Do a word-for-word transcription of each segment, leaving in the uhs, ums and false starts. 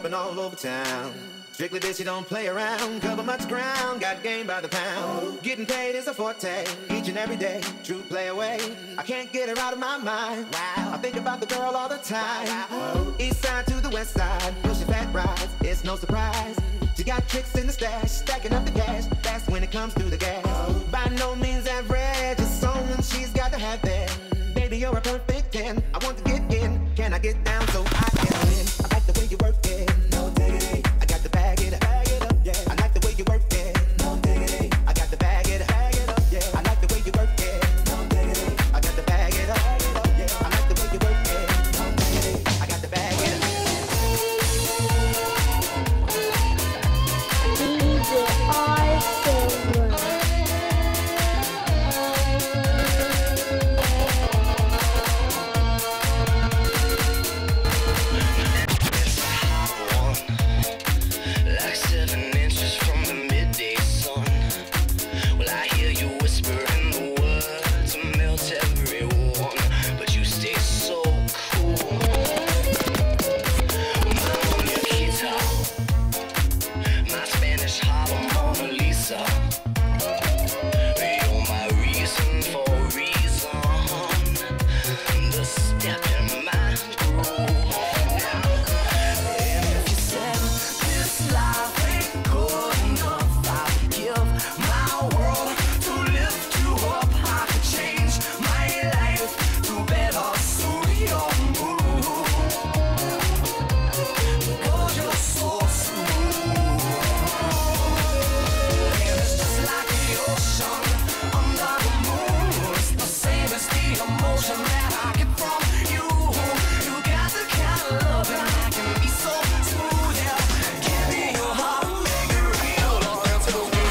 bumping all over town. Strictly bitch, you don't play around. Cover much ground, got game by the pound. Getting paid is a forte, each and every day. True play away, I can't get her out of my mind. Wow, I think about the girl all the time. East side to the west side, pushing fat rides, it's no surprise. She got tricks in the stash, stacking up the cash. That's when it comes through the gas. By no means average, it's someone she's got to have there. Baby, you're a perfect ten. I want to get in. Can I get down so I can win? I like the way you work it. No diggity. I got to bag it, bag it up, yeah. I like the way you work it. No diggity. I got to bag it, bag it up, yeah. I like the way you work it. No diggity. I got to bag it up, bag it up, yeah. I like the way you work it. No diggity. I got to bag it up. D J R Silver. Like seven inches from the midday sun. Well, I hear you whispering the words to melt everyone, but you stay so cool. My Mona Lisa, my Spanish Harlem Mona Lisa. You're my reason for reason, the step in my groove. And if you said this life ain't good enough, I would give my world to lift you up. I could change my life to better suit your mood, because you're so smooth. And it's just like the ocean under the moon. It's the same as the emotion that I get from you. You got the kind of love and I can be so smooth, yeah. Give me your heart, make it real, or else it'll be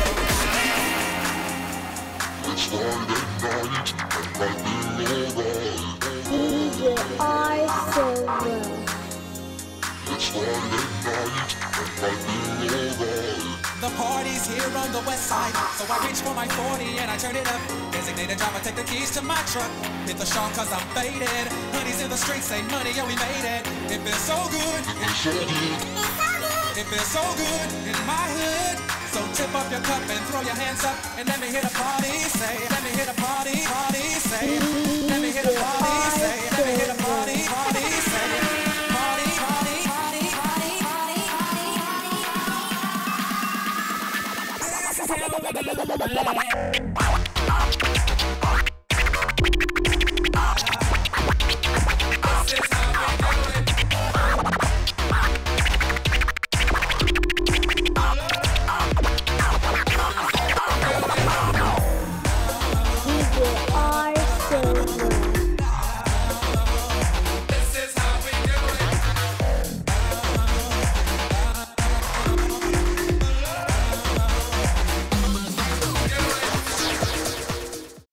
It's Friday night and I've been alright. D J R Silver. It's Friday night and I've been alright. The party's here on the west side, so I reach for my forty and I turn it up. Designated driver, take the keys to my truck. Hit the shop cause I'm faded. Honey's in the streets, say money, yeah we made it. It feels so good, It's so good. it feels so good in my hood. So tip up your cup and throw your hands up and let me hit a party, say. Let me hit a party, party, say. Let me hit a party, say. Let me hit a party, party, say. Party, party, party, party, party, party, party. This is how we do it.